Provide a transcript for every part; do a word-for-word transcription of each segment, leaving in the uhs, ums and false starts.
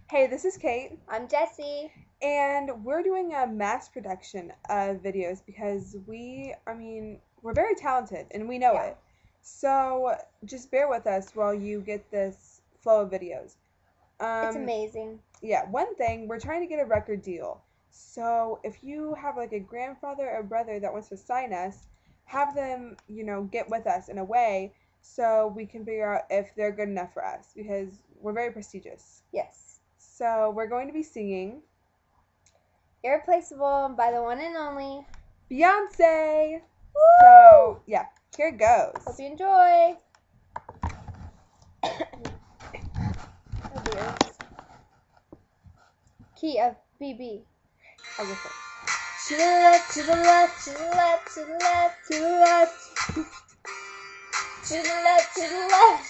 Hey, this is Kate, I'm Jessie. and we're doing a mass production of videos because we, I mean, we're very talented and we know Yeah. it. So just bear with us while you get this flow of videos. Um, It's amazing. Yeah, one thing, we're trying to get a record deal. So if you have like a grandfather or brother that wants to sign us, have them, you know, get with us in a way so we can figure out if they're good enough for us because we're very prestigious. Yes. So we're going to be singing Irreplaceable by the one and only Beyonce. Woo! So yeah, here it goes. Hope you enjoy. Oh dear. Key of B B. I'll go first. To the left, to the left, to the left, to the left, To the left. to the left, to the left.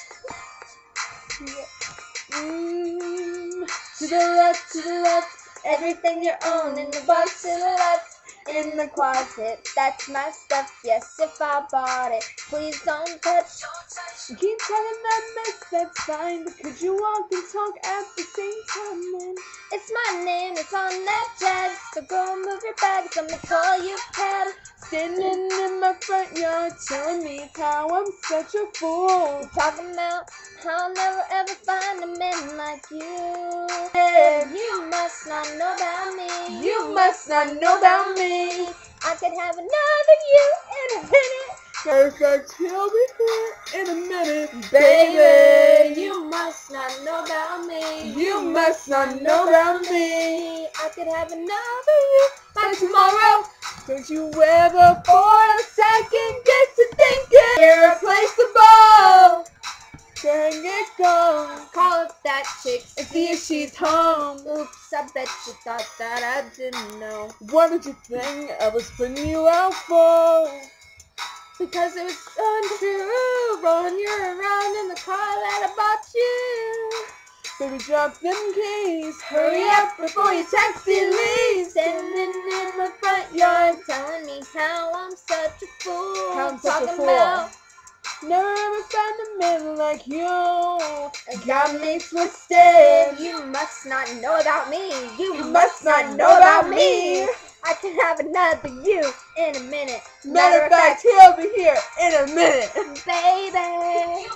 Mm, To the left, to the left. Everything you own in the box to the left. In the closet, that's my stuff. Yes, if I bought it, please don't touch. you keep telling that mess, that's fine, but could you walk and talk at the same time, man? It's my name, it's on that tag. So go move your bags, I'm gonna call you cab. Standing in my front yard, telling me how I'm such a fool. Talking about how I'll never ever find a man like you. Yeah, you must not know about me. You must not know about me. I could have another you in a minute. Perfect, he'll be here in a minute, Baby, baby. you must not know about me. You must not know about me. I could have another you by tomorrow. Don't you ever for a second get to thinking irreplaceable. Dang it, gone. Call up that chick, And see if she's home. Oops, I bet you thought that I didn't know. What did you think I was putting you out for? Because it was untrue. Rolling you around in the car that I bought you. Baby, drop them keys. Hurry up before your taxi leaves. Standing in my front yard, telling me how I'm such a fool. How I'm such a Talking fool. about Never ever found a man like you. got me twisted. You must not know about me. You, You must not know about me. I can have another you in a minute. Matter of fact, he'll be here in a minute. baby.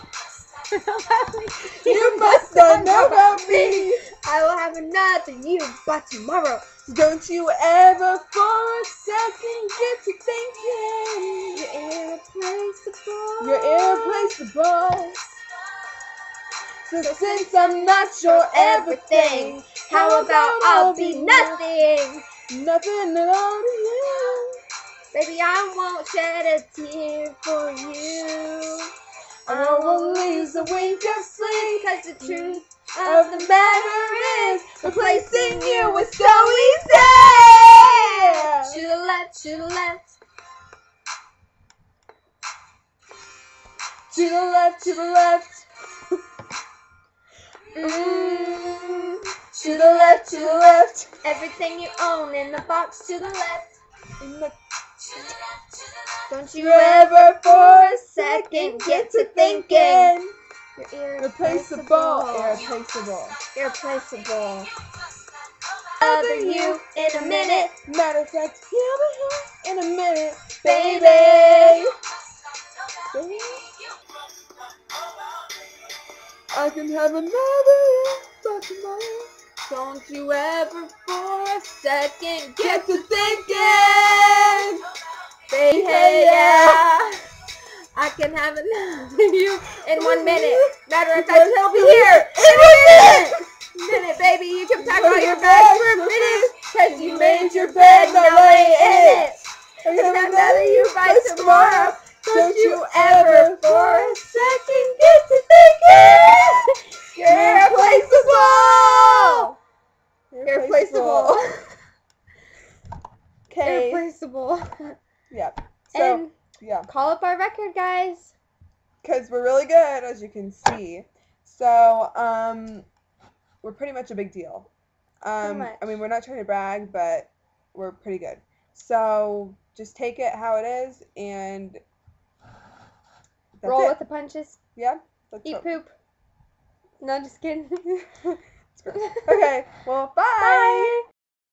You must not know about me. I will have another you by tomorrow. Don't you ever for a second get to thinking You're irreplaceable. you're irreplaceable. So since I'm not your everything, How about I'll be nothing? nothing at all to you. Baby, I won't shed a tear for you. I won't lose a wink of sleep. Cause the truth Of the matter is, replacing you was so easy. to the left, to the left. To the left, to the left. Mm, to the left, to the left. Everything you own in the box to the left. In the Don't you you ever for a second get to thinking You're irreplaceable, irreplaceable. irreplaceable. Irreplaceable. Another you in a minute. Matter of fact, he'll be here in a minute, Baby. baby. Baby. I can have another by tomorrow. Don't you ever for a second Get to thinking, Hey, hey, yeah. I can have another you in one minute. Matter of fact, he'll be here in a minute. Minute, baby. You can pack all your bags for a minute. Cause you made your bed, now lay in it. I I can can have have another another you you by by tomorrow. tomorrow. Don't you ever for a second get to thinking You're irreplaceable. Irreplaceable. Okay. Irreplaceable. Yeah. So, And yeah. call up our record, guys. Because we're really good, as you can see. So, um, we're pretty much a big deal. Um, much. I mean, we're not trying to brag, but we're pretty good. So, just take it how it is, and that's Roll it. with the punches. Yeah? That's Eat what- poop. No, just kidding. Okay, well, bye. Bye.